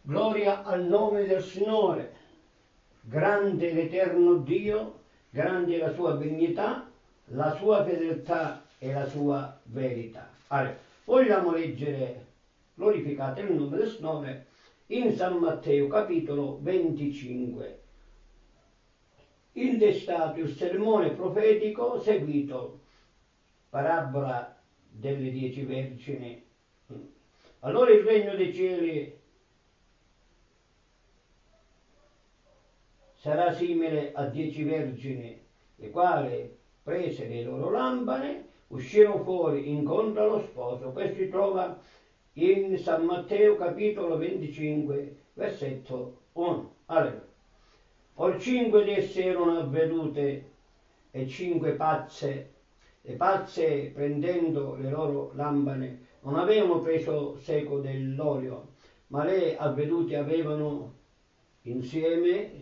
Gloria al nome del Signore. Grande l'eterno Dio, grande la sua benignità, la sua fedeltà e la sua verità. Allora, vogliamo leggere, glorificate il nome del Signore, in San Matteo capitolo 25. Intestato il sermone profetico seguito, parabola delle 10 vergini. Allora il regno dei cieli sarà simile a 10 vergini, le quali prese le loro lampade, uscirono fuori incontro allo sposo. Questo si trova in San Matteo capitolo 25, versetto 1. Allora, or 5 di esse erano avvedute e 5 pazze. Le pazze, prendendo le loro lampade, non avevano preso seco dell'olio, ma le avvedute avevano insieme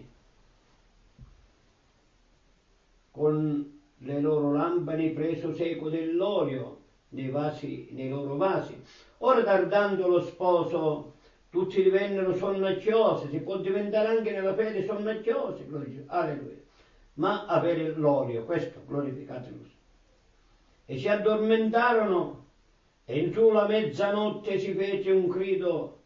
con le loro lampade preso seco dell'olio nei loro vasi. Ora, tardando lo sposo, tutti divennero sonnacchiosi. Si può diventare anche nella fede sonnacchiosi, alleluia, ma avere l'olio, questo glorificate lui. E si addormentarono, e in su la mezzanotte si fece un grido: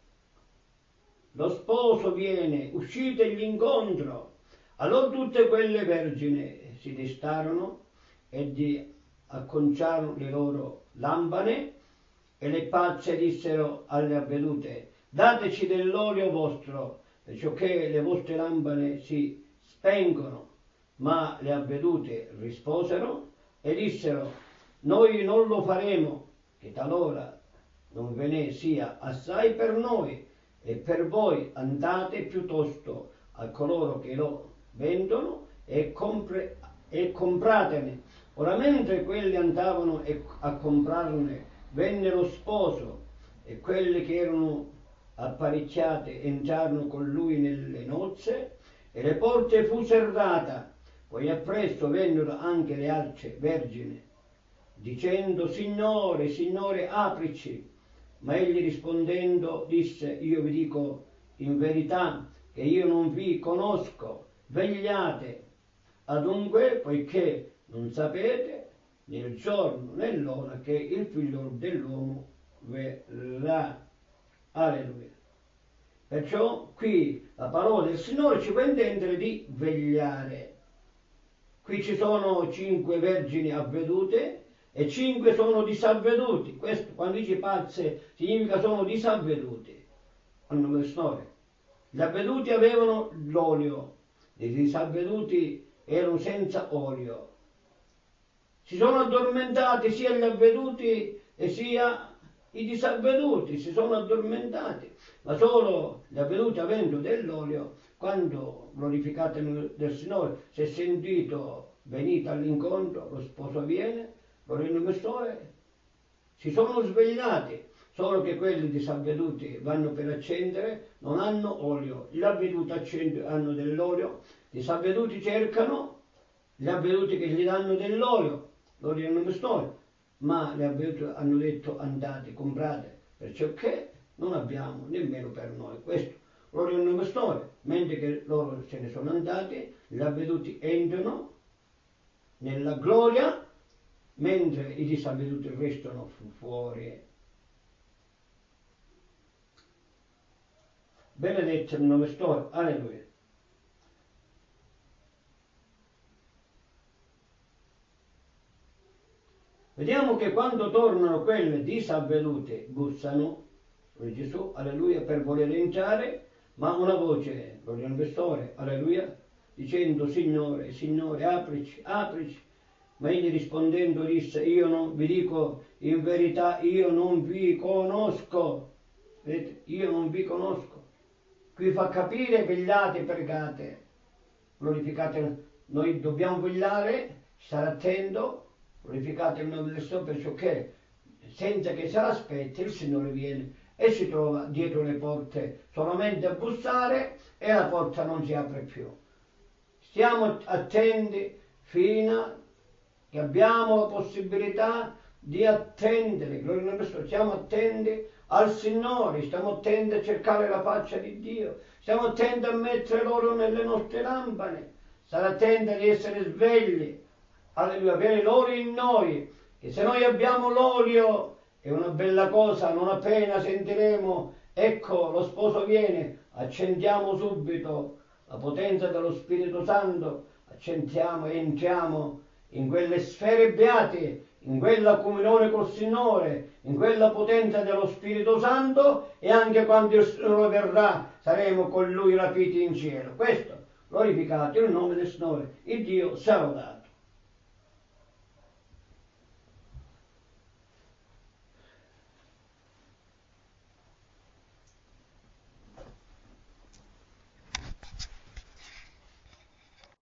lo sposo viene, uscitegli incontro. Allora tutte quelle vergini si destarono e acconciarono le loro lampade, e le pazze dissero alle avvedute: dateci dell'olio vostro, perciò che le vostre lampade si spengono. Ma le avvedute risposero e dissero: noi non lo faremo, che talora non ve ne sia assai per noi, e per voi andate piuttosto a coloro che lo vendono e compratene. Ora, mentre quelli andavano a comprarne, venne lo sposo, e quelli che erano apparecchiate entrarono con lui nelle nozze, e le porte fu serrata. Poi appresso vennero anche le altre vergini, dicendo: Signore, Signore, aprici. Ma egli rispondendo disse: io vi dico in verità che io non vi conosco. Vegliate adunque, poiché non sapete né il giorno né l'ora che il figlio dell'uomo verrà. Alleluia. Perciò qui la parola del Signore ci fa intendere di vegliare. Qui ci sono 5 vergini avvedute e 5 sono disavveduti. Questo, quando dice pazze, significa sono disavveduti. Al nome del Signore. Gli avveduti avevano l'olio, i disavveduti erano senza olio. Si sono addormentati sia gli avveduti e sia i disavveduti, si sono addormentati, ma solo gli avveduti, avendo dell'olio, quando glorificate del Signore, si è sentito venite all'incontro, lo sposo viene, gloria al nome del Signore, si sono svegliati. Solo che quelli disavveduti vanno per accendere, non hanno olio. Gli avveduti hanno dell'olio, i disavveduti cercano gli avveduti che gli danno dell'olio, gloria al nome del Signore. Ma gli avveduti hanno detto: andate, comprate, perciò che non abbiamo nemmeno per noi. Questo, gloria al nome del Signore. Mentre che loro se ne sono andati, gli avveduti entrano nella gloria, mentre i disavveduti restano fuori. Benedetto il nome Signore, alleluia. Vediamo che quando tornano quelle disavvedute bussano, Gesù, alleluia, per voler entrare, ma una voce, gloria al Signore, alleluia, dicendo: Signore, Signore, aprici, aprici. Ma egli rispondendo disse: io non vi dico in verità, io non vi conosco. Vedete? Io non vi conosco. Qui fa capire: vegliate e pregate, glorificate. Noi dobbiamo vegliare, stare attento, glorificate il nome del Signore, perciò che senza che se l'aspetti il Signore viene e si trova dietro le porte solamente a bussare, e la porta non si apre più. Stiamo attenti fino a che abbiamo la possibilità di attendere, gloria a Dio, stiamo attenti al Signore, stiamo attenti a cercare la faccia di Dio, stiamo attenti a mettere l'oro nelle nostre lampade, stare attenti ad essere svegli, alleluia, avere l'olio in noi, che se noi abbiamo l'olio è una bella cosa, non appena sentiremo, ecco lo sposo viene, accendiamo subito la potenza dello Spirito Santo, accendiamo e entriamo in quelle sfere beate, in quella comunione col Signore, in quella potenza dello Spirito Santo, e anche quando il Signore verrà saremo con Lui rapiti in cielo. Questo glorificato il nome del Signore, il Dio sia lodato.